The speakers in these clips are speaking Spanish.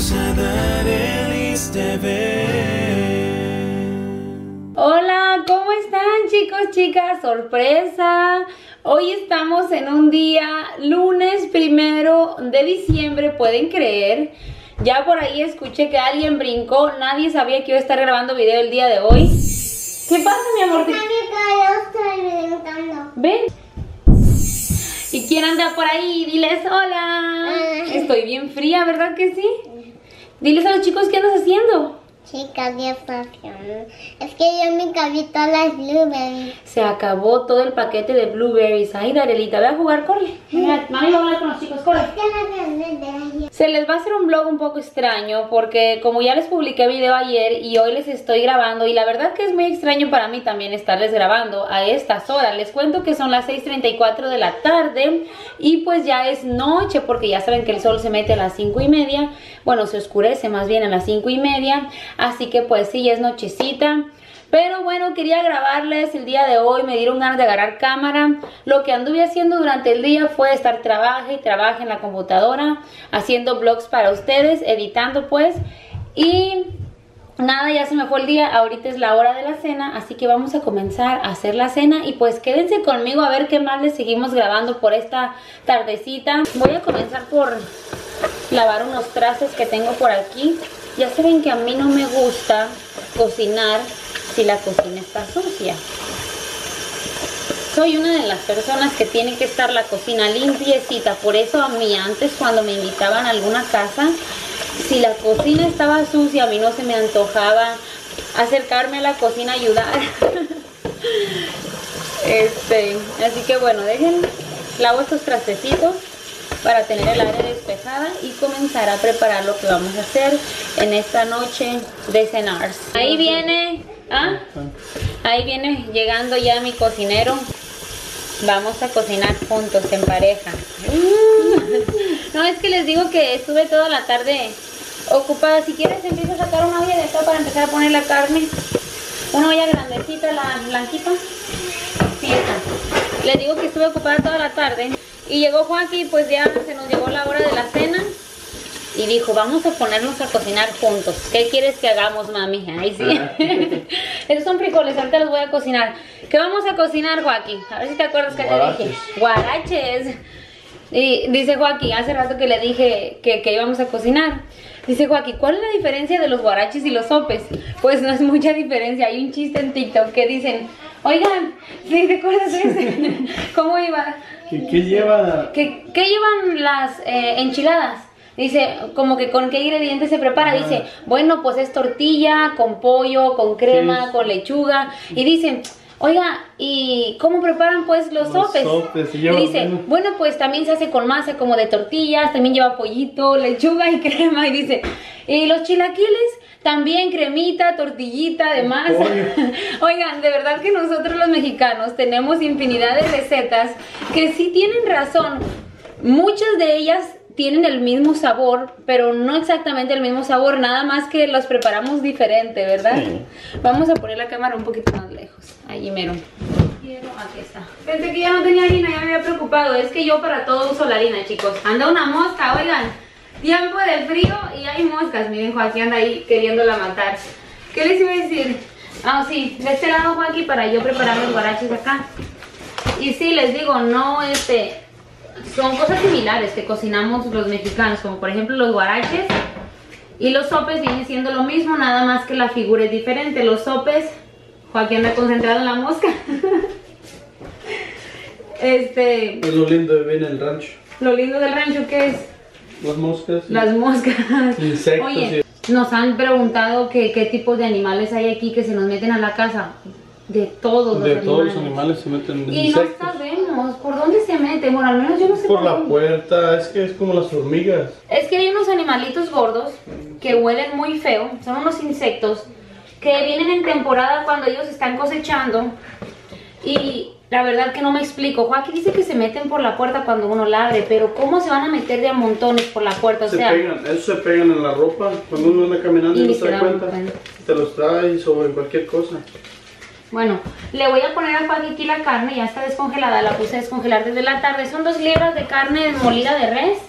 Hola, ¿cómo están chicos, chicas? Sorpresa. Hoy estamos en un día lunes 1 de diciembre, ¿pueden creer? Ya por ahí escuché que alguien brincó, nadie sabía que iba a estar grabando video el día de hoy. ¿Qué pasa, mi amor? Ven. ¿Y quién anda por ahí? Diles hola. Estoy bien fría, ¿verdad que sí? Diles a los chicos qué andas haciendo. Chicas, ya estación. Es que yo me cabí todas las blueberries. Se acabó todo el paquete de blueberries. Ay, Darelita, ve a jugar, corre. Mira, mami va a hablar con los chicos, corre. Se les va a hacer un vlog un poco extraño porque como ya les publiqué video ayer y hoy les estoy grabando, y la verdad que es muy extraño para mí también estarles grabando a estas horas. Les cuento que son las 6:34 de la tarde y pues ya es noche porque ya saben que el sol se mete a las 5:30. Bueno, se oscurece más bien a las 5:30. Así que pues sí, ya es nochecita. Pero bueno, quería grabarles el día de hoy. Me dieron ganas de agarrar cámara. Lo que anduve haciendo durante el día fue estar trabaje en la computadora, haciendo vlogs para ustedes, editando pues. Y nada, ya se me fue el día. Ahorita es la hora de la cena, así que vamos a comenzar a hacer la cena. Y pues quédense conmigo a ver qué más les seguimos grabando por esta tardecita. Voy a comenzar por lavar unos trastes que tengo por aquí. Ya saben que a mí no me gusta cocinar si la cocina está sucia. Soy una de las personas que tiene que estar la cocina limpiecita. Por eso a mí antes, cuando me invitaban a alguna casa, si la cocina estaba sucia, a mí no se me antojaba acercarme a la cocina a ayudar. Así que bueno, lavo estos trastecitos para tener el área despejada y comenzar a preparar lo que vamos a hacer en esta noche de cenar. Ahí viene, ahí viene llegando ya mi cocinero. Vamos a cocinar juntos en pareja. No, es que les digo que estuve toda la tarde ocupada. Si quieres empiezo a sacar una olla de acá para empezar a poner la carne. Una olla grandecita, la blanquita. Sí, esta. Les digo que estuve ocupada toda la tarde. Y llegó Joaquín, pues ya se nos llegó la hora de la cena. Y dijo, vamos a ponernos a cocinar juntos. ¿Qué quieres que hagamos, mami? Ay, sí. Esos son frijoles, ahorita los voy a cocinar. ¿Qué vamos a cocinar, Joaquín? A ver si te acuerdas que te dije. Guaraches. Y dice Joaquín, hace rato que le dije que íbamos a cocinar. Dice Joaquín, ¿cuál es la diferencia de los guaraches y los sopes? Pues no es mucha diferencia. Hay un chiste en TikTok que dicen, oigan, ¿sí te acuerdas de ese? ¿Cómo iba? ¿Qué lleva? ¿Qué llevan las enchiladas? Dice, como que con qué ingredientes se prepara. Dice, bueno, pues es tortilla, con pollo, con crema, con lechuga. Y dicen, oiga, ¿y cómo preparan pues los sopes? Y dice, bueno, pues también se hace con masa como de tortillas, también lleva pollito, lechuga y crema. Y dice, ¿y los chilaquiles? También cremita, tortillita de masa. Oigan, de verdad que nosotros los mexicanos tenemos infinidad de recetas que sí tienen razón. Muchas de ellas tienen el mismo sabor, pero no exactamente el mismo sabor, nada más que los preparamos diferente, ¿verdad? Sí. Vamos a poner la cámara un poquito más lejos. Allí mero. Aquí está. Pensé que ya no tenía harina, ya me había preocupado. Es que yo para todo uso la harina, chicos. Anda una mosca, oigan. Tiempo de frío y hay moscas. Miren, Joaquín anda ahí queriéndola matar. ¿Qué les iba a decir? Ah, sí, de este lado, Joaquín, para yo preparar los guaraches acá. Y sí, les digo, no, son cosas similares que cocinamos los mexicanos, como por ejemplo los guaraches. Y los sopes vienen siendo lo mismo, nada más que la figura es diferente. Los sopes, Joaquín anda concentrado en la mosca. Es lo lindo de vivir en el rancho. Lo lindo del rancho, ¿qué es? Las moscas. Sí. Las moscas. Insectos. Oye, nos han preguntado qué tipo de animales hay aquí que se nos meten a la casa. De todos los animales. De todos los animales se meten insectos. Y no sabemos por dónde se meten. Bueno, al menos yo no sé por la puerta. Es que es como las hormigas. Es que hay unos animalitos gordos que huelen muy feo. Son unos insectos que vienen en temporada cuando ellos están cosechando. Y la verdad que no me explico. Joaquín dice que se meten por la puerta cuando uno la abre, pero ¿cómo se van a meter de a montones por la puerta? Esos se pegan en la ropa cuando uno anda caminando y no se da cuenta. Te los traes o en cualquier cosa. Bueno, le voy a poner a Joaquín aquí la carne, ya está descongelada, la puse a descongelar desde la tarde. Son 2 libras de carne molida de res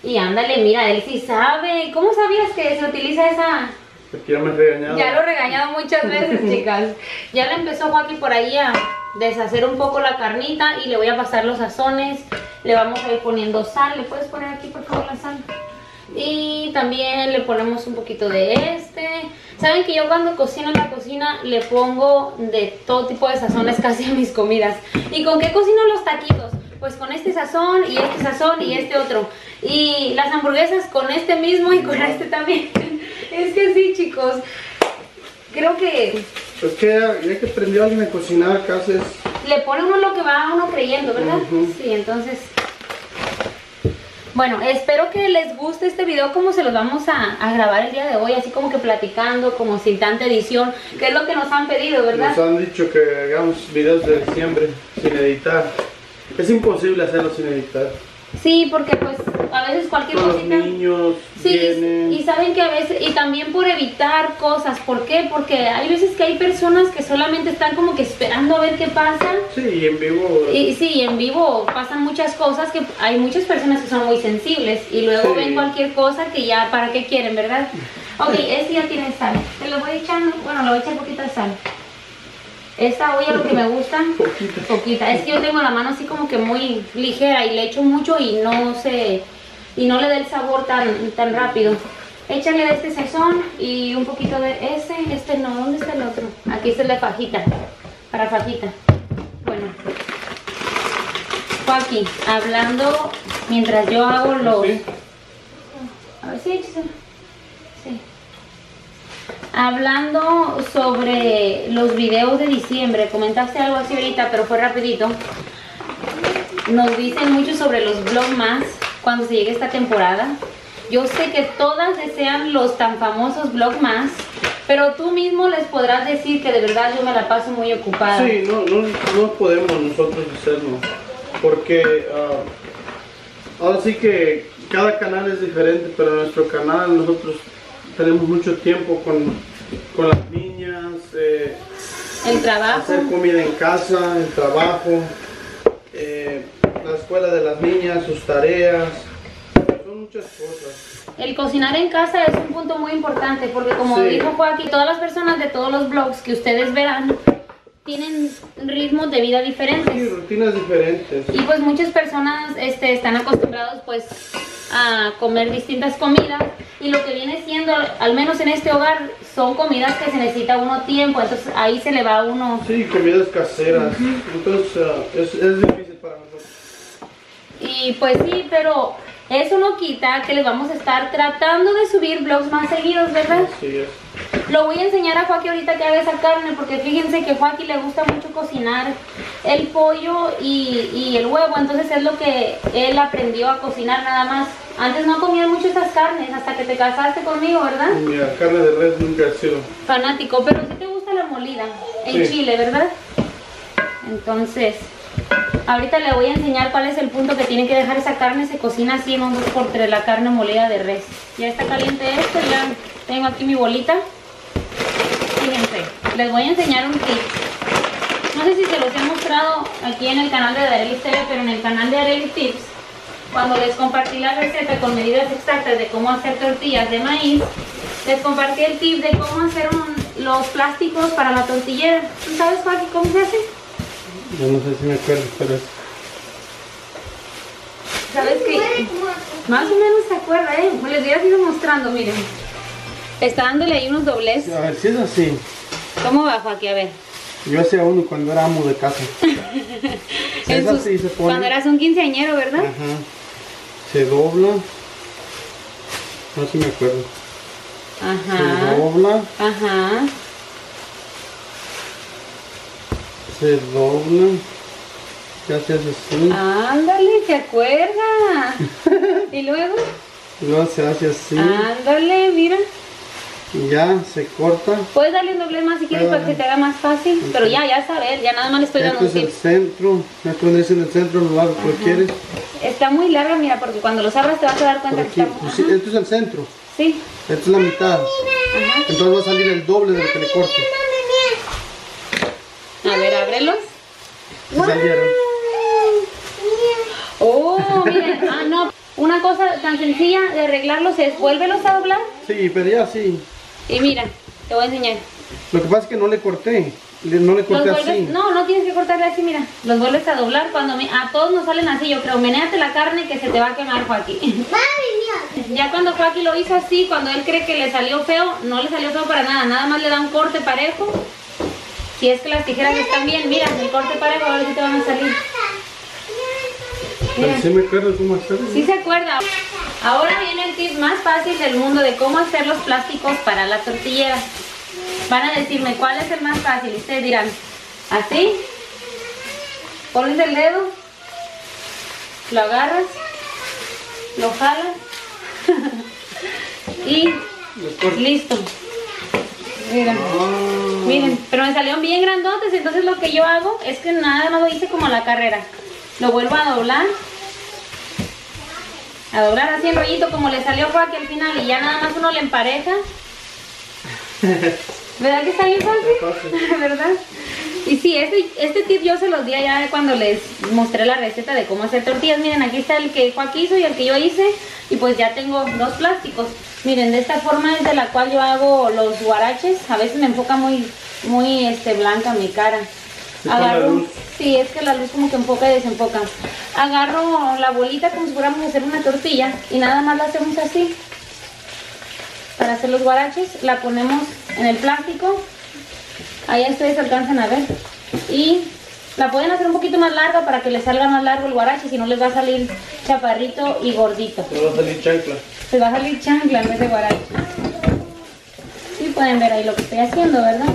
Y ándale, mira, él sí sabe. ¿Cómo sabías que se utiliza esa? Porque ya me he regañado. Ya lo he regañado muchas veces, chicas. Ya le empezó Joaquín por ahí a deshacer un poco la carnita y le voy a pasar los sazones. Le vamos a ir poniendo sal. ¿Le puedes poner aquí, por favor, la sal? Y también le ponemos un poquito de Saben que yo cuando cocino en la cocina le pongo de todo tipo de sazones casi a mis comidas. ¿Y con qué cocino los taquitos? Pues con este sazón y este otro. Y las hamburguesas con este mismo y con este también. Es que sí, chicos. Creo que... Es que ya que aprendió alguien a cocinar, casi es... Le pone uno lo que va uno creyendo, ¿verdad? Sí, entonces... Bueno, espero que les guste este video como se los vamos a grabar el día de hoy, así como que platicando, como sin tanta edición, que es lo que nos han pedido, ¿verdad? Nos han dicho que hagamos videos de diciembre sin editar. Es imposible hacerlo sin editar. Sí, porque pues a veces cualquier Con cosita... los niños vienen... y saben que a veces, y también por evitar cosas, ¿por qué? Porque hay veces que hay personas que solamente están como que esperando a ver qué pasa. Sí, y en vivo... Y sí, en vivo pasan muchas cosas que hay muchas personas que son muy sensibles y luego Sí. ven cualquier cosa que ya, ¿para qué quieren, verdad? Ok, este ya tiene sal. Te lo voy echando, bueno, le voy a echar poquita de sal. Esta olla lo que me gusta, poquita. Es que yo tengo la mano así como que muy ligera y le echo mucho y no le da el sabor tan rápido. Échale de este sazón y un poquito de este no, ¿dónde está el otro? Aquí está el de fajita, para fajita. Bueno, Joaquín, hablando mientras yo hago los... ¿Sí? A ver si échaselo. Sí. Hablando sobre los videos de diciembre, comentaste algo así ahorita, pero fue rapidito. Nos dicen mucho sobre los vlogmas cuando se llegue esta temporada. Yo sé que todas desean los tan famosos vlogmas, pero tú mismo les podrás decir que de verdad yo me la paso muy ocupada. Sí, no podemos nosotros hacerlo, porque ahora sí que cada canal es diferente, pero en nuestro canal nosotros tenemos mucho tiempo con las niñas, el trabajo, hacer comida en casa, el trabajo, la escuela de las niñas, sus tareas, son muchas cosas. el cocinar en casa es un punto muy importante porque como Sí. dijo Joaquín, todas las personas de todos los vlogs que ustedes verán tienen ritmos de vida diferentes. Sí, rutinas diferentes. Y pues muchas personas están acostumbrados pues a comer distintas comidas y lo que viene siendo, al menos en este hogar, son comidas que se necesita uno tiempo, entonces ahí se le va a uno. Sí, comidas caseras, entonces es difícil para nosotros. Y pues sí, pero eso no quita que les vamos a estar tratando de subir vlogs más seguidos, ¿verdad? Así es. Lo voy a enseñar a Joaquín ahorita que haga esa carne, porque fíjense que a Joaquín le gusta mucho cocinar el pollo y el huevo, entonces es lo que él aprendió a cocinar nada más. Antes no comía mucho esas carnes, hasta que te casaste conmigo, ¿verdad? Mira, carne de res nunca ha sido. Fanático, pero sí te gusta la molida en Sí. Chile, ¿verdad? Entonces, ahorita le voy a enseñar cuál es el punto que tiene que dejar esa carne, se cocina así en un 2x3, la carne molida de res. Ya está caliente esto, ya tengo aquí mi bolita. Fíjense, les voy a enseñar un tip. No sé si se los he mostrado aquí en el canal de Darelis TV, pero en el canal de Darelis Tips, cuando les compartí la receta con medidas exactas de cómo hacer tortillas de maíz, les compartí el tip de cómo hacer los plásticos para la tortillera. ¿Tú sabes, Joaquín, cómo se hace? Yo no sé si me acuerdo, pero ¿Sabes qué? Más o menos se acuerda, ¿eh? Les voy a ir mostrando, miren. Está dándole ahí unos dobles. a ver si es así. ¿Cómo va, Joaquín? A ver. Yo hacía uno cuando era amo de casa. En así se pone. Cuando eras un quinceañero, ¿verdad? Ajá. Se dobla. No sé si me acuerdo. Ajá. Se dobla. Ajá. Se dobla. Ya se hace así. Ándale, ¿se acuerda? Y luego, Luego se hace así. ándale, mira. Y ya se corta. Puedes darle un doble más si quieres para que se te haga más fácil. Pero ya sabes, ya nada más le estoy dando Esto un es el tip. centro. Ya pones en el centro, lo hago que quieres. Está muy larga, mira, porque cuando los abras te vas a dar Por cuenta aquí. que está... Pues sí, esto es el centro. Sí. Esto es la mitad. Ajá. Entonces va a salir el doble de lo que le corte. A ver, ábrelos. Sí salieron. Oh, miren. Ah, no. una cosa tan sencilla de arreglarlos es vuélvelos a doblar. Sí, pero ya sí. Y mira, te voy a enseñar. Lo que pasa es que no le corté. No le corté así. No tienes que cortarle así, mira. Los vuelves a doblar cuando a todos nos salen así, yo creo. Menéate la carne que se te va a quemar, Joaquín. Ya cuando Joaquín lo hizo así, cuando él cree que le salió feo, no le salió feo para nada. Nada más le da un corte parejo. Si es que las tijeras están bien, mira, el corte parejo, a ver si te van a salir. Pero sí me acuerdo cómo hacerlo. Sí se acuerda. Ahora viene el tip más fácil del mundo de cómo hacer los plásticos para la tortillera. Van a decirme cuál es el más fácil. Ustedes dirán, así, pones el dedo, lo agarras, lo jalas y listo. Miren, miren, pero me salieron bien grandotes. Entonces lo que yo hago es que nada más lo hice como a la carrera. Lo vuelvo a doblar así en rollito como le salió Joaquín al final, y ya nada más uno le empareja. ¿Verdad que está bien fácil? ¿Verdad? Y sí, este tip yo se los di allá cuando les mostré la receta de cómo hacer tortillas. Miren, aquí está el que Joaquín hizo y el que yo hice. Y pues ya tengo dos plásticos. Miren, de esta forma es de la cual yo hago los guaraches. A veces me enfoca muy blanca mi cara. Agarro, sí, es que la luz como que enfoca y desenfoca. Agarro la bolita como si fuéramos a hacer una tortilla y nada más la hacemos así. Para hacer los guaraches, la ponemos en el plástico. Ahí ustedes alcanzan a ver. Y la pueden hacer un poquito más larga para que les salga más largo el guarache, si no les va a salir chaparrito y gordito. Les va a salir chancla. Les va a salir chancla en vez de guarache. Sí pueden ver ahí lo que estoy haciendo, ¿verdad?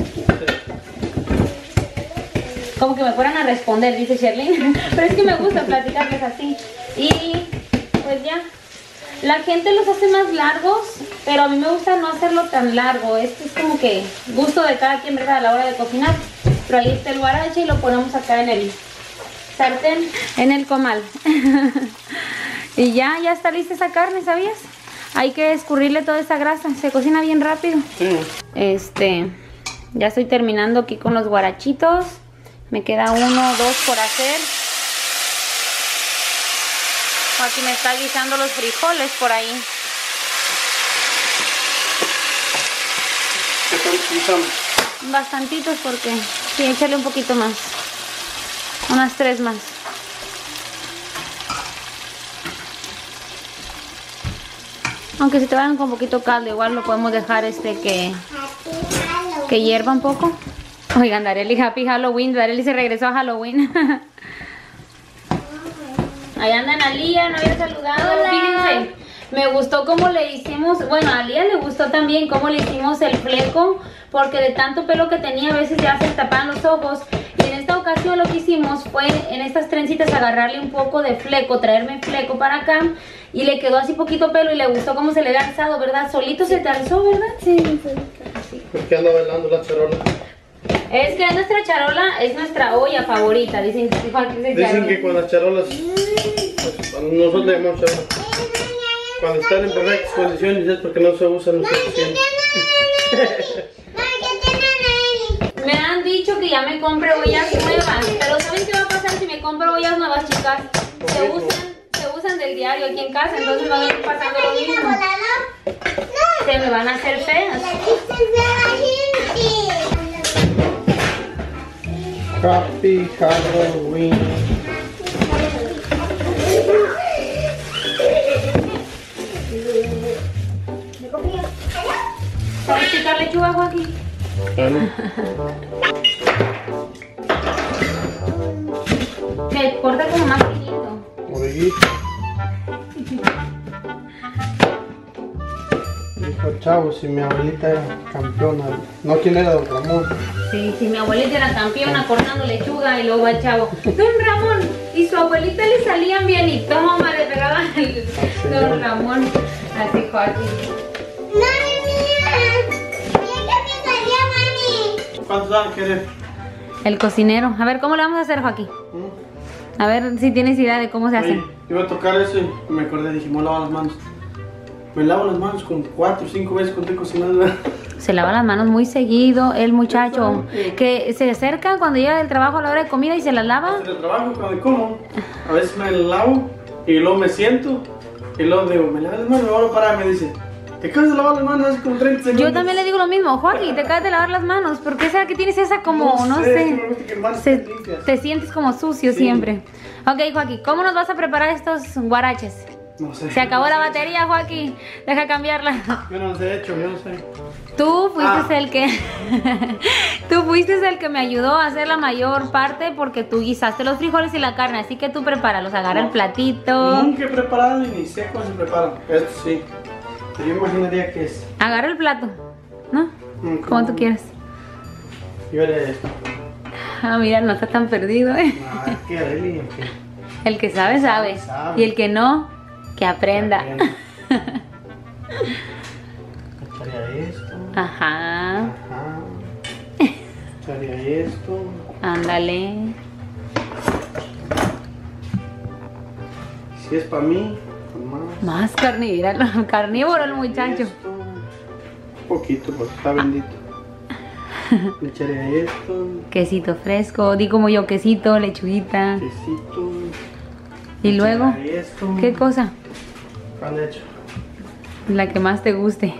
Como que me fueran a responder, dice Sherlyn. Pero es que me gusta platicarles así. Y pues ya. La gente los hace más largos, pero a mí me gusta no hacerlo tan largo. Este es como que gusto de cada quien, ¿verdad? A la hora de cocinar. Pero ahí está el guarache y lo ponemos acá en el sartén, en el comal. Y ya está lista esa carne, ¿sabías? Hay que escurrirle toda esa grasa, se cocina bien rápido. Sí. Ya estoy terminando aquí con los guarachitos. Me queda 1 o 2 por hacer. Aquí me está guisando los frijoles por ahí. ¿Qué están guisando? Bastantitos porque sí, échale un poquito más. Unas 3 más. Aunque si te van con poquito caldo, igual lo podemos dejar que hierva un poco. Oigan, Darely, Happy Halloween. Darely se regresó a Halloween. Ahí anda Analia, no había saludado. Hola. Fíjense, me gustó cómo le hicimos, bueno, a Alía le gustó también cómo le hicimos el fleco, porque de tanto pelo que tenía a veces ya se tapaban los ojos. Y en esta ocasión lo que hicimos fue en estas trencitas agarrarle un poco de fleco, traerme fleco para acá, y le quedó así poquito pelo y le gustó cómo se le había alzado, ¿verdad? Solito se te alzó, ¿verdad? Sí, solito. ¿Por qué anda bailando la charola? Es que nuestra charola es nuestra olla favorita, dicen que con las charolas, pues, nosotros le llamamos charola. Cuando están en perfectas condiciones es porque no se usan los suficientes. Me han dicho que ya me compre ollas nuevas, pero ¿saben qué va a pasar si me compro ollas nuevas, chicas? Se usan del diario aquí en casa, entonces va a venir pasando lo mismo. Se me van a hacer feas. Happy Halloween. ¿Sabes picar lechuga, Joaquín? Se corta como más finito. Dijo Chavo, si mi abuelita era campeona. No, ¿quién era? Don Ramón. Sí, mi abuelita era campeona cortando lechuga y luego el Chavo. Don Ramón, y su abuelita le salían bien y toma, le pegaban el Don Ramón. Así, Joaquín. ¡Mami, mira! ¡Mira que me salía, mami! ¿Cuántos van a querer? El cocinero. A ver, ¿cómo le vamos a hacer, Joaquín? A ver si tienes idea de cómo se hace. Iba a tocar eso y me acordé, dije, me lavo las manos. Me lavo las manos con 4 o 5 veces cuando estoy cocinando. Se lava las manos muy seguido el muchacho. Que se acerca cuando llega del trabajo a la hora de comida y se las lava. Desde el trabajo, cuando como, a veces me lavo y luego me siento Y luego digo, me lavo las manos, me voy a parar, me dice, te acabas de lavar las manos hace como 30 segundos. Yo también le digo lo mismo, Joaquín, te acabas de lavar las manos. ¿Por qué será que tienes esa como, no sé, me gusta que las manos estén limpias. te sientes como sucio Sí. siempre? Ok, Joaquín, ¿cómo nos vas a preparar estos guaraches? No sé. Se acabó la batería, Joaquín. Deja cambiarla. Yo no los he hecho, yo no sé. Tú fuiste el que tú fuiste el que me ayudó a hacer la mayor parte porque tú guisaste los frijoles y la carne, así que tú prepáralos, agarra el platito, Nunca he preparado ni sé cómo se prepara. Esto sí. Pero yo imaginaría que es. agarra el plato, ¿no? Como tú quieras. Yo haré esto. Ah, mira, no está tan perdido, Ah, ¿qué haré, Lili? ¿Qué? El que sabe, sabe. Sabe. Y el que no, que aprenda. Echaría esto. Ajá, Ajá. Echaría esto. ándale. Si es para mí, con más. Más carnívoro, carnívoro el muchacho. Esto. Un poquito, porque está bendito. Le echaría esto. Quesito fresco, di como yo, quesito, lechuguita. Quesito. Y luego, Echaría esto. ¿qué cosa? ¿Cuál he hecho? La que más te guste.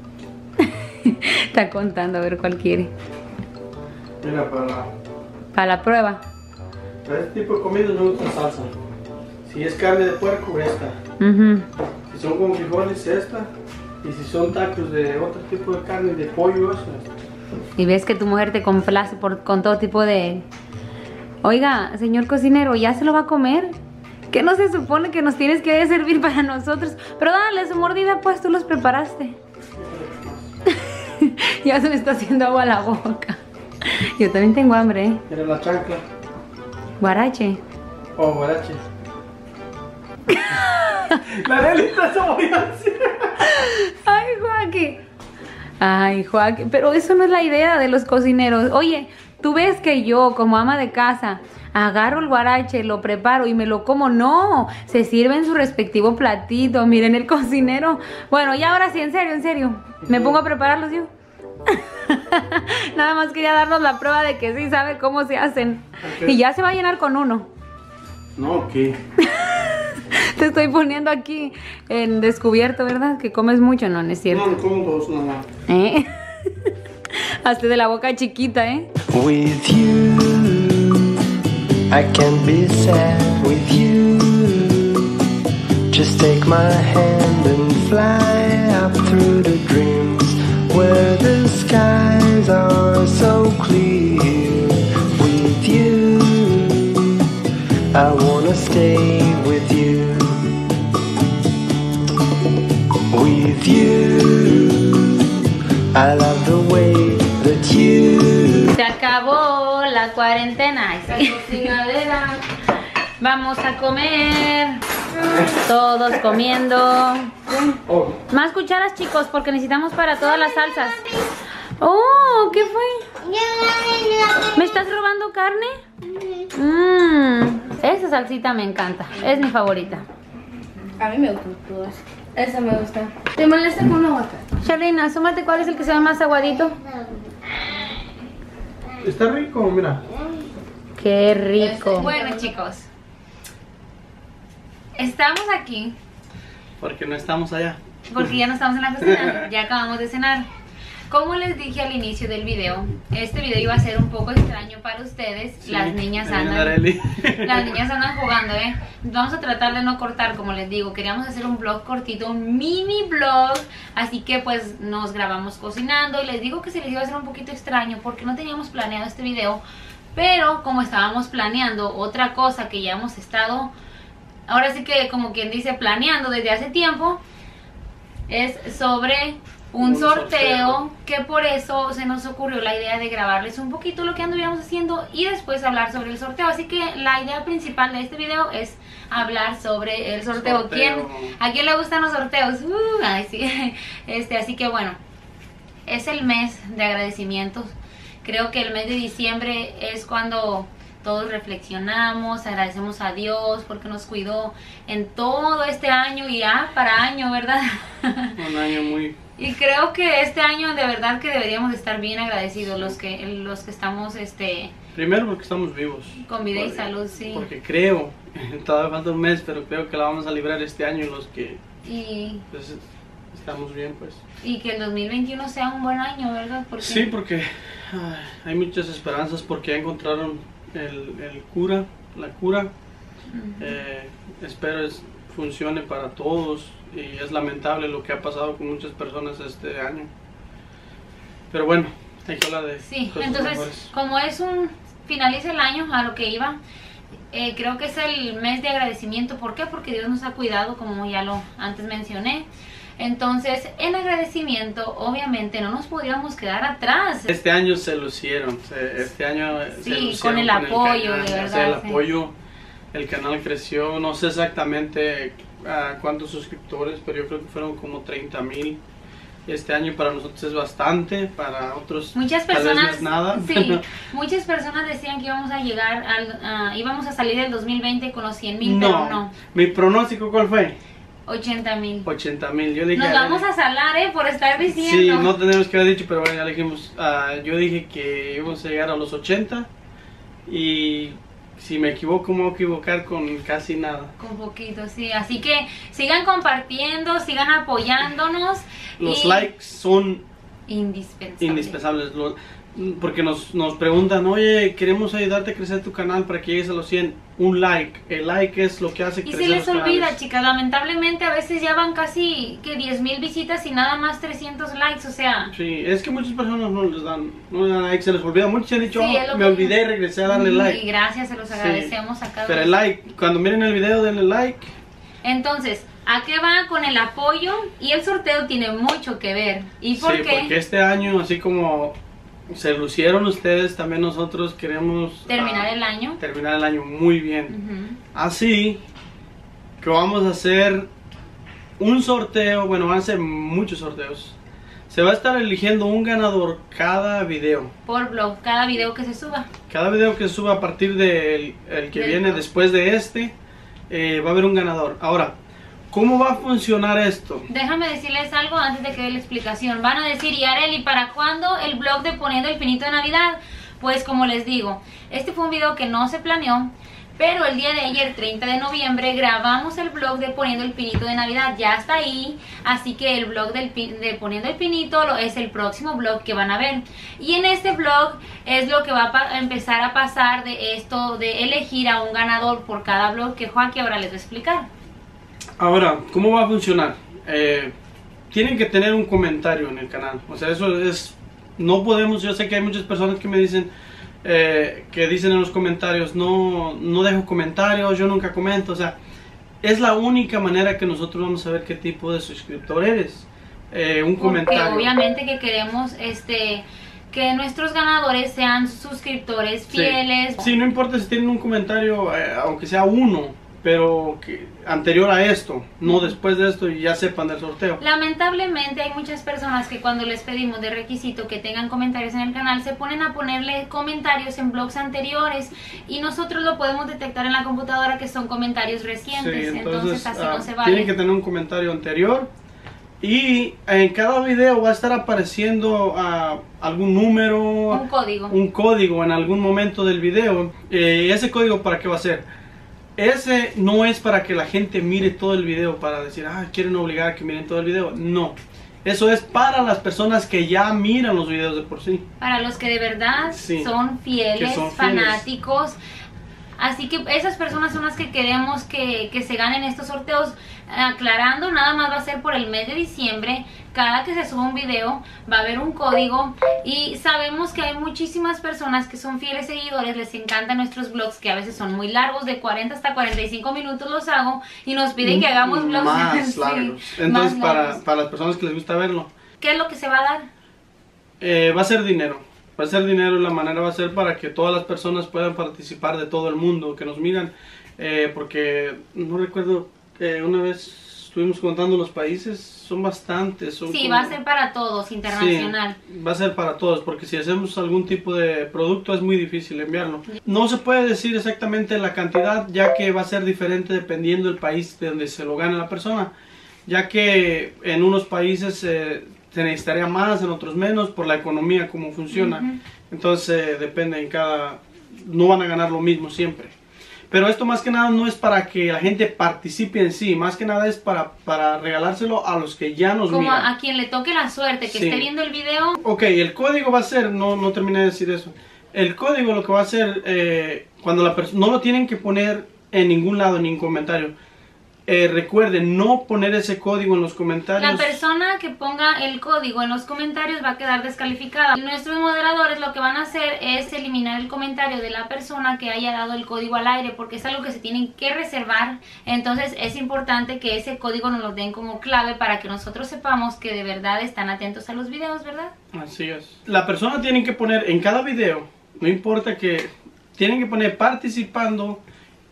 Está contando a ver cuál quiere. Mira, Para la prueba. para este tipo de comida me gusta salsa. Si es carne de puerco, esta. Ujú. Si son con frijoles, esta. Y si son tacos de otro tipo de carne, de pollo, eso. Y ves que tu mujer te complace con todo tipo de... Oiga, señor cocinero, ¿ya se lo va a comer? ¿Qué no se supone que nos tienes que servir para nosotros? Pero dale su mordida, pues tú los preparaste. Ya se me está haciendo agua a la boca. Yo también tengo hambre, ¿eh? Mira la chancla. Guarache. Oh, guarache. La delita se voy a hacer. Ay, Joaquín. Ay, Joaquín. Pero eso no es la idea de los cocineros. Oye, tú ves que yo, como ama de casa, agarro el guarache, lo preparo y me lo como. No, se sirve en su respectivo platito. Miren el cocinero. Bueno, y ahora sí, en serio. Me pongo a prepararlos yo. Nada más quería darnos la prueba de que sí sabe cómo se hacen. Ok. Y ya se va a llenar con uno. No, ¿qué? Te estoy poniendo aquí en descubierto, ¿verdad? Que comes mucho, no es cierto. No, como dos nomás. ¿Eh? Hazte de la boca chiquita, ¿eh? With you, I can be sad with you. Just take my hand and fly up through the dreams where the skies are so clear. With you, I wanna stay with you. With you, I love the way that you. Se acabó la cuarentena. Ay, sí. Vamos a comer. Todos comiendo. Oh, Más cucharas, chicos, porque necesitamos para todas las salsas. Oh, ¿qué fue? ¿Me estás robando carne? Esa salsita me encanta. Es mi favorita. A mí me gustan todas. Esa me gusta. ¿Te molesta con una aguacate? Charlene, asómate cuál es el que se ve más aguadito. está rico, mira. Qué rico. Bueno, chicos. Estamos aquí Porque no estamos allá. porque ya no estamos en la cocina, ya acabamos de cenar. Como les dije al inicio del video, este video iba a ser un poco extraño para ustedes. Sí, Las niñas ahí viene andan Arely. las niñas andan jugando, Vamos a tratar de no cortar, como les digo. Queríamos hacer un vlog cortito, un mini vlog. Así que pues nos grabamos cocinando. Y les digo que se les iba a hacer un poquito extraño porque no teníamos planeado este video. Pero como estábamos planeando otra cosa que ya hemos estado, ahora sí que como quien dice, planeando desde hace tiempo, es sobre un sorteo, que por eso se nos ocurrió la idea de grabarles un poquito lo que anduviéramos haciendo y después hablar sobre el sorteo. Así que la idea principal de este video es hablar sobre el sorteo. ¿A quién le gustan los sorteos? Ay, sí. Así que bueno, es el mes de agradecimientos. Creo que el mes de diciembre es cuando todos reflexionamos, agradecemos a Dios porque nos cuidó en todo este año y ya para año, ¿verdad? Un año muy... Y creo que este año de verdad que deberíamos estar bien agradecidos los que estamos Primero porque estamos vivos. con vida y Porque- salud, sí. Porque creo, todavía falta un mes, pero creo que la vamos a librar este año los que Y, pues, estamos bien, pues. y que el 2021 sea un buen año, ¿verdad? Porque Sí, porque hay muchas esperanzas porque ya encontraron el cura, la cura. Espero funcione para todos y es lamentable lo que ha pasado con muchas personas este año. Pero bueno, hay que hablar de Sí, cosas entonces, mejores. como finaliza el año, a lo que iba, creo que es el mes de agradecimiento. ¿Por qué? Porque Dios nos ha cuidado, como ya lo antes mencioné. Entonces, en agradecimiento, obviamente, no nos podríamos quedar atrás. Este año se lucieron, este año se Sí, lucieron con el apoyo, canal, de o sea, verdad, el sí. apoyo, el canal creció, no sé exactamente cuántos suscriptores, pero yo creo que fueron como 30,000 este año. Para nosotros es bastante, para otros Muchas tal vez no personas, es nada. sí, muchas personas decían que íbamos a llegar, íbamos a salir del 2020 con los 100,000, pero no, Mi pronóstico, ¿cuál fue? 80,000. 80,000. Yo le dije Nos vamos a salar, por estar diciendo. Sí, no tenemos que haber dicho, pero bueno, ya le dijimos. Yo dije que íbamos a llegar a los 80 y si me equivoco, me voy a equivocar con casi nada. Con poquito, sí. Así que sigan compartiendo, sigan apoyándonos. Los y likes son indispensables. indispensables. Porque nos preguntan, oye, queremos ayudarte a crecer tu canal para que llegues a los 100. Un like. El like es lo que hace Y crecer se les los olvida, canales. chicas, lamentablemente a veces ya van casi que 10,000 visitas y nada más 300 likes, o sea. Sí, es que muchas personas no le dan like, se les olvida. Muchos han dicho, Sí, es lo me que- olvidé y regresé a darle like. Y gracias, se los Sí. agradecemos a cada Pero el uno. like, cuando miren el video, denle like. Entonces, ¿a qué va con el apoyo? Y el sorteo tiene mucho que ver. ¿Y por Sí, qué? porque este año, así como se lucieron ustedes, también nosotros queremos Terminar el año. terminar el año muy bien. Ujú. Así que vamos a hacer un sorteo, bueno, van a ser muchos sorteos. Se va a estar eligiendo un ganador cada video. Por blog, cada video que se suba. Cada video que suba a partir del el que Del viene blog. después de va a haber un ganador. Ahora, ¿cómo va a funcionar esto? Déjame decirles algo antes de que dé la explicación. Van a decir, y Arely, ¿para cuándo el blog de Poniendo el Pinito de Navidad? Pues como les digo, este fue un video que no se planeó, pero el día de ayer, 30 de noviembre, grabamos el blog de Poniendo el Pinito de Navidad. Ya está ahí, así que el blog de Poniendo el Pinito es el próximo blog que van a ver. Y en este blog es lo que va a empezar a pasar de esto, de elegir a un ganador por cada blog que Joaquín ahora les va a explicar. Ahora, ¿cómo va a funcionar? Tienen que tener un comentario en el canal. O sea, eso es... No podemos... Yo sé que hay muchas personas que me dicen... que dicen en los comentarios, no dejo comentarios, yo nunca comento. O sea, es la única manera que nosotros vamos a ver qué tipo de suscriptor eres. Un Porque comentario. obviamente que queremos que nuestros ganadores sean suscriptores Sí. fieles. Sí, no importa si tienen un comentario, aunque sea uno, pero anterior a esto, no después de esto, y ya sepan del sorteo. Lamentablemente hay muchas personas que cuando les pedimos de requisito que tengan comentarios en el canal se ponen a ponerle comentarios en blogs anteriores y nosotros lo podemos detectar en la computadora que son comentarios recientes. Sí, entonces así no se vale. tienen que tener un comentario anterior y en cada video va a estar apareciendo algún número, Un código. en algún momento del video. ¿Ese código para qué va a ser? Ese no es para que la gente mire todo el video, para decir, quieren obligar a que miren todo el video. No, eso es para las personas que ya miran los videos de por sí. Para los que de verdad Sí, son fieles, que son fieles. fanáticos. Así que esas personas son las que queremos que se ganen estos sorteos. Aclarando, nada más va a ser por el mes de diciembre. Cada que se suba un video va a haber un código. Y sabemos que hay muchísimas personas que son fieles seguidores. Les encantan nuestros vlogs, que a veces son muy largos, de 40 hasta 45 minutos los hago. Y nos piden que hagamos vlogs más sí, largos. más Entonces, largos. para las personas que les gusta verlo, ¿Qué es lo que se va a dar? va a ser dinero. Va a ser dinero y la manera va a ser para que todas las personas puedan participar de todo el mundo que nos miran. Porque no recuerdo, una vez estuvimos contando los países, son bastantes. Son Sí, como- va a ser para todos, internacional. Sí, va a ser para todos, porque si hacemos algún tipo de producto es muy difícil enviarlo. No se puede decir exactamente la cantidad, ya que va a ser diferente dependiendo del país de donde se lo gane la persona, ya que en unos países se necesitaría más, en otros menos, por la economía, cómo funciona. Entonces depende en cada... no van a ganar lo mismo siempre. Pero esto más que nada no es para que la gente participe en sí, más que nada es para regalárselo a los que ya nos Como miran. a quien le toque la suerte, que Sí. esté viendo el video. Ok, el código va a ser, no terminé de decir eso. El código lo que va a ser, cuando la persona, no lo tienen que poner en ningún lado, en ningún comentario. Recuerden, no poner ese código en los comentarios. La persona que ponga el código en los comentarios va a quedar descalificada. Y nuestros moderadores lo que van a hacer es eliminar el comentario de la persona que haya dado el código al aire, porque es algo que se tienen que reservar. Entonces es importante que ese código nos lo den como clave para que nosotros sepamos que de verdad están atentos a los videos, ¿verdad? Así es. La persona tiene que poner en cada video, no importa que, tienen que poner participando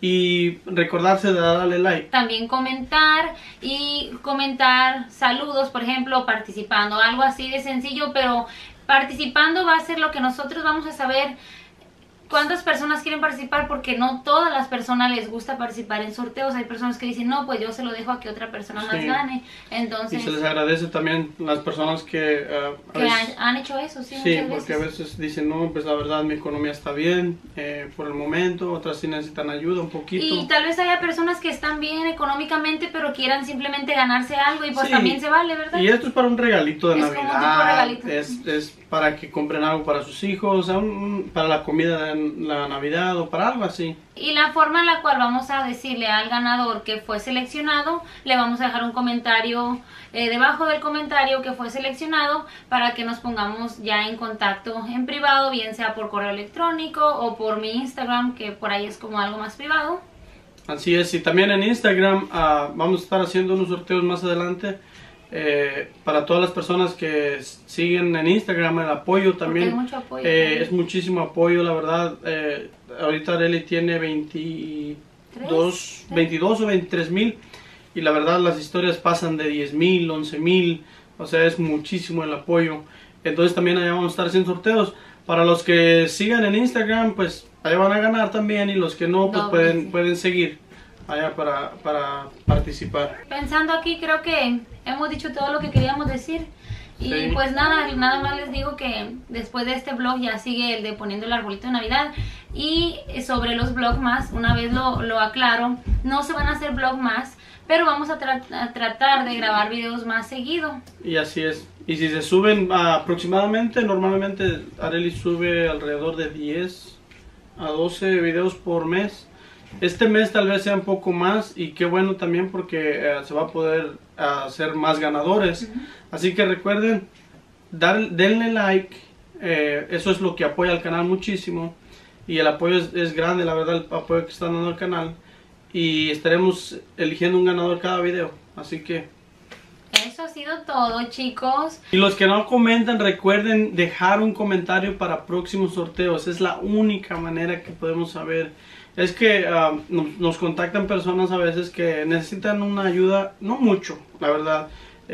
y recordarse de darle like. También comentar y comentar saludos, por ejemplo, participando, algo así de sencillo, pero participando va a ser lo que nosotros vamos a saber cuántas personas quieren participar, porque no todas las personas les gusta participar en sorteos. Hay personas que dicen, no, pues yo se lo dejo a que otra persona más Sí. gane. Y Entonces, se les agradece también las personas que a que veces- han hecho eso, sí, sí, muchas porque a veces. veces dicen, no, pues la verdad mi economía está bien por el momento, otras sí necesitan ayuda un poquito. Y tal vez haya personas que están bien económicamente, pero quieran simplemente ganarse algo, y pues Sí. también se vale, ¿verdad? Y esto es para un regalito de Es como un tipo Navidad, regalito. es para que compren algo para sus hijos, para la comida de la Navidad o para algo así. Y la forma en la cual vamos a decirle al ganador que fue seleccionado, le vamos a dejar un comentario debajo del comentario que fue seleccionado, para que nos pongamos ya en contacto en privado, bien sea por correo electrónico o por mi Instagram, que por ahí es como algo más privado. Así es, y también en Instagram vamos a estar haciendo unos sorteos más adelante. Para todas las personas que siguen en Instagram, el apoyo también, hay mucho apoyo también. es muchísimo apoyo, la verdad. Ahorita Arely tiene 22 o 23 mil, y la verdad las historias pasan de 10 mil, 11 mil, o sea, es muchísimo el apoyo. Entonces también allá vamos a estar haciendo sorteos. Para los que sigan en Instagram, pues allá van a ganar también, y los que no, pues Doble, sí. pueden seguir allá para participar. Pensando aquí, creo que hemos dicho todo lo que queríamos decir. Y Sí. pues nada más les digo que después de este vlog ya sigue el de poniendo el arbolito de Navidad. Y sobre los vlogs más, una vez lo aclaro, no se van a hacer vlog más, pero vamos a tratar de grabar videos más seguido. Y así es. Y si se suben aproximadamente, normalmente Arely sube alrededor de 10 a 12 videos por mes. Este mes tal vez sea un poco más, y qué bueno también, porque se va a poder hacer más ganadores. Así que recuerden, denle like, eso es lo que apoya al canal muchísimo, y el apoyo es grande, la verdad, el apoyo que están dando al canal, y estaremos eligiendo un ganador cada video. Así que... Eso ha sido todo, chicos. Y los que no comentan, recuerden dejar un comentario para próximos sorteos. Es la única manera que podemos saber. Es que nos contactan personas a veces que necesitan una ayuda, no mucho, la verdad.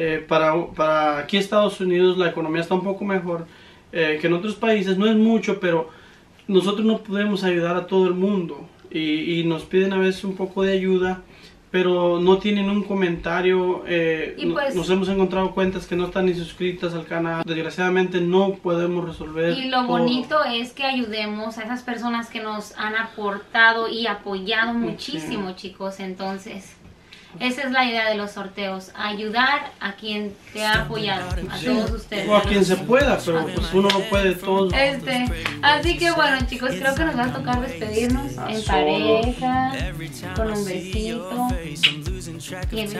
Para aquí Estados Unidos la economía está un poco mejor que en otros países. No es mucho, pero nosotros no podemos ayudar a todo el mundo. Y nos piden a veces un poco de ayuda, pero no tienen un comentario. Y pues- nos hemos encontrado cuentas que no están ni suscritas al canal. Desgraciadamente no podemos resolver Y lo todo. bonito es que ayudemos a esas personas que nos han aportado y apoyado muchísimo, chicos. Entonces, esa es la idea de los sorteos, ayudar a quien te ha apoyado, a Sí. todos ustedes. O a quien se pueda, pero pues uno no puede todo. Así que bueno, chicos, creo que nos va a tocar despedirnos en solos. pareja, con un besito. Y en-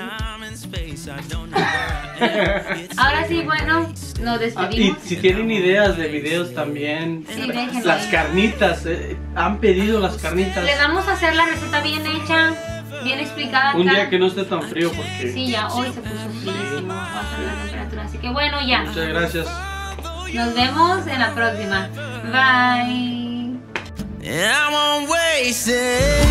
Ahora sí, bueno, nos Y despedimos. si tienen ideas de videos también, Sí, déjenlo. las carnitas, han pedido las carnitas. Les vamos a hacer la receta bien hecha, bien explicada acá. Un día que no esté tan frío, porque Sí, ya hoy se puso fríísimo, va a bajar la temperatura. Así que bueno, ya. muchas gracias. Nos vemos en la próxima. Bye. And I won't waste it.